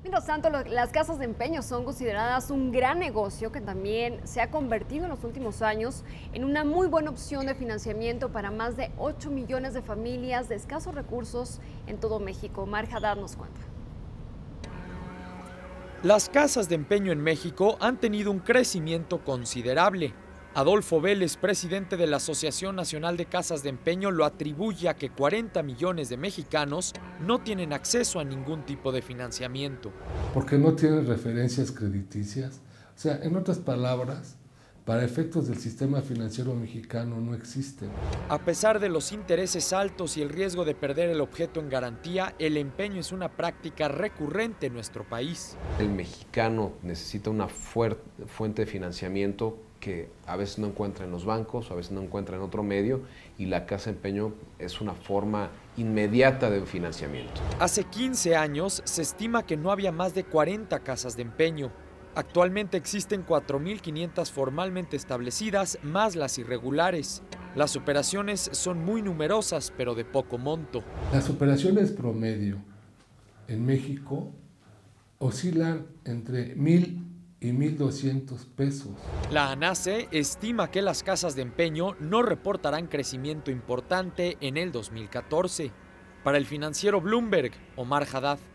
Mientras tanto, las casas de empeño son consideradas un gran negocio que también se ha convertido en los últimos años en una muy buena opción de financiamiento para más de 8 millones de familias de escasos recursos en todo México. Mar Haddad nos cuenta. Las casas de empeño en México han tenido un crecimiento considerable. Adolfo Vélez, presidente de la Asociación Nacional de Casas de Empeño, lo atribuye a que 40 millones de mexicanos no tienen acceso a ningún tipo de financiamiento. Porque no tienen referencias crediticias. O sea, en otras palabras, para efectos del sistema financiero mexicano no existen. A pesar de los intereses altos y el riesgo de perder el objeto en garantía, el empeño es una práctica recurrente en nuestro país. El mexicano necesita una fuente de financiamiento que a veces no encuentra en los bancos, a veces no encuentra en otro medio, y la casa de empeño es una forma inmediata de financiamiento. Hace 15 años se estima que no había más de 40 casas de empeño. Actualmente existen 4.500 formalmente establecidas, más las irregulares. Las operaciones son muy numerosas, pero de poco monto. Las operaciones promedio en México oscilan entre 1,000 y 1,200 pesos. La ANACE estima que las casas de empeño no reportarán crecimiento importante en el 2014. Para el financiero Bloomberg, Omar Haddad.